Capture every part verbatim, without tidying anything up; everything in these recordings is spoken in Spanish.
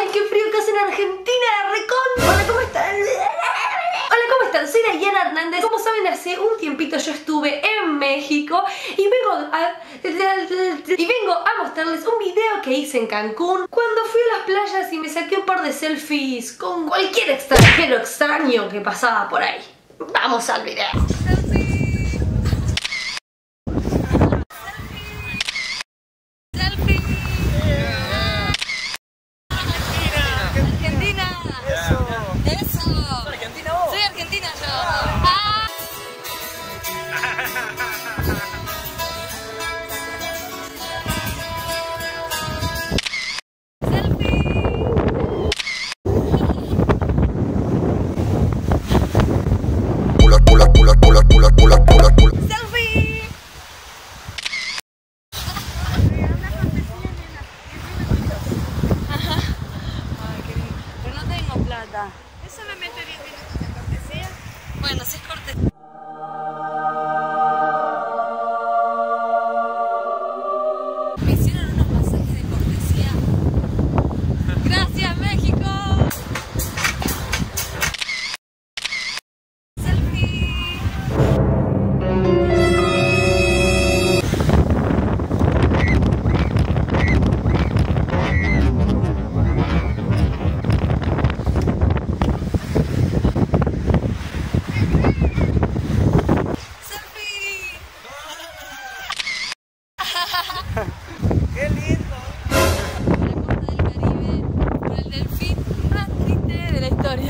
¡Ay, qué frío que hace en Argentina, recon! Hola, ¿cómo están? Hola, ¿cómo están? Soy Dayana Hernández. Como saben, hace un tiempito yo estuve en México y vengo a... y vengo a mostrarles un video que hice en Cancún cuando fui a las playas y me saqué un par de selfies con cualquier extranjero extraño que pasaba por ahí. Vamos al video. Eso me mete diez minutos de cortesía. Bueno, si es cortesía. Me hicieron unos masajes de cortesía. ¡Gracias, México! ¡Selfie! ¡Qué lindo! La costa del Caribe con el delfín más triste de la historia.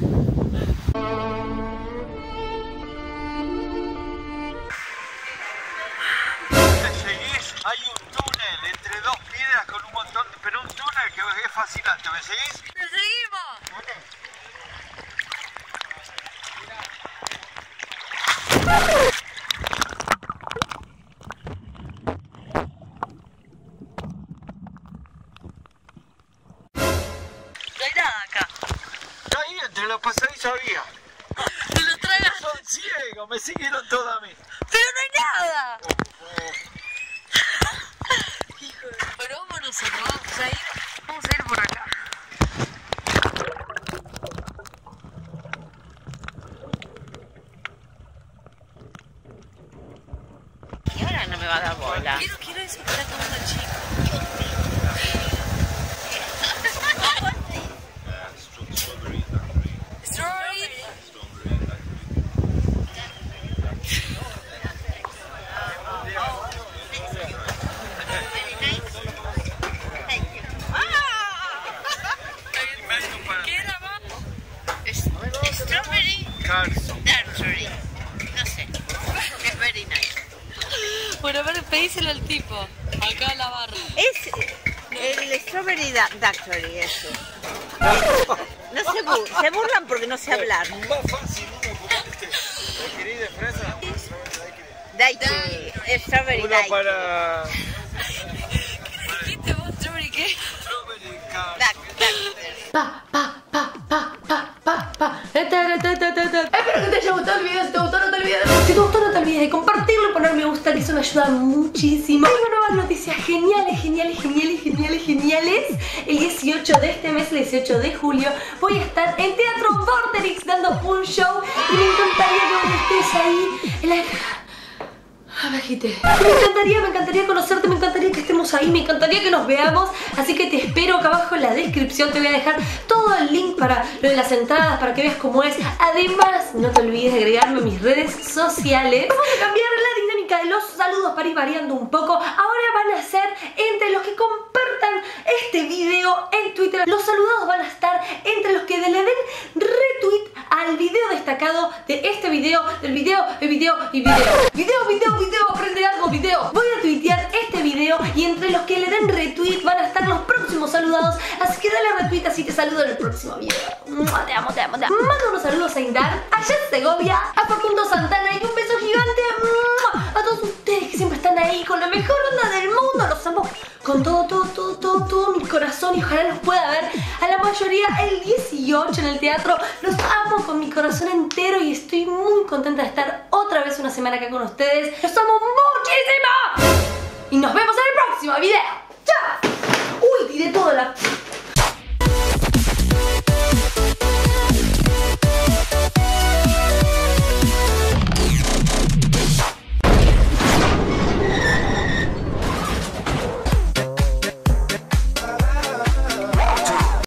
Seguís, hay un túnel entre dos piedras con un montón de... pero un túnel que es fascinante, ¿me seguís? ¡Te seguimos! No hay nada acá. Ahí entre los pasadizos había. ¡Te lo tragas! Son ciegos, me siguieron todos a mí. ¡Pero no hay nada! Oh, oh. Hijo de... Pero vamos nosotros, vamos a ir, vamos a ir por acá. Y ahora no me va a dar bola. Quiero, quiero eso que está tomando el chico. Strawberry. ¿Qué era más? Strawberry Carson. Daiquiri. No sé. Es very nice. Bueno, a ver, pedíselo al tipo. Acá en la barra. Es el Strawberry Daiquiri ese. No se, bur se burlan porque no sé hablar. Más fácil uno como este. ¿Daiquiri de fresa? Daiquiri. Strawberry Uno Daiquiri. para... ¿Qué dijiste vos, Strawberry qué? Strawberry Carson. Daiquiri. Pa, pa, pa, pa, pa, pa, pa. Espero que te haya gustado el video. Si te gustó, no te olvides de... Si te gustó, no te olvides de compartirlo y poner me gusta, que eso me ayuda muchísimo. Tengo nuevas noticias geniales, geniales, geniales, geniales, geniales. El dieciocho de este mes, el dieciocho de julio, voy a estar en Teatro Vorterix dando un show y me encantaría que vos estés ahí en la... Abajite. Me encantaría, me encantaría conocerte, me encantaría que estemos ahí, me encantaría que nos veamos. Así que te espero acá abajo en la descripción. Te voy a dejar todo el link para lo de las entradas, para que veas cómo es. Además, no te olvides de agregarme a mis redes sociales. Vamos a cambiar la dinámica de los saludos para ir variando un poco. Ahora van a ser entre los que compartan este video en Twitter. Los saludados van a estar entre los que le den retweet al video destacado de este video, del video, el video y video. Video, video, video. Aprende algo, video. Voy a tuitear este video y entre los que le den retweet van a estar los próximos saludados. Así que dale retweet, así te saludo en el próximo video. Te amo, te amo, te amo. Mando unos saludos a Indar, a Jet Segovia, a Facundo Santana y un beso gigante a todos ustedes que siempre están ahí con la mejor onda del mundo. Los amo con todo, todo, todo, todo, todo mi corazón y ojalá los pueda ver a la mayoría el dieciocho en el teatro. Los amo con mi corazón entero y estoy muy contenta de estar otra vez una semana acá con ustedes. Los amo muchísimo y nos vemos en el próximo video. ¡Chao! Uy, tiré toda la...